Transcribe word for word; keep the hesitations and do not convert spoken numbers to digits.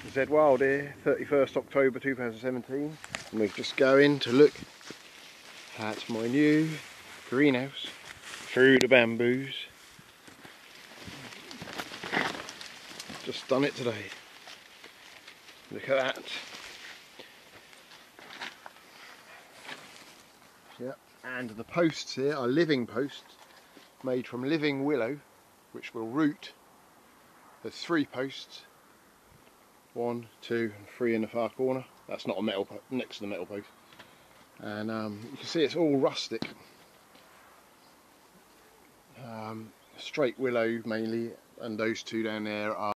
Z Wild here, thirty-first October two thousand seventeen, and we're just going to look at my new greenhouse through the bamboos. Just done it today. Look at that. Yep, and the posts here are living posts made from living willow, which will root. There's three posts. One, two, and three in the far corner. That's not a metal post, next to the metal post. And um, you can see it's all rustic. Um, straight willow mainly, and those two down there are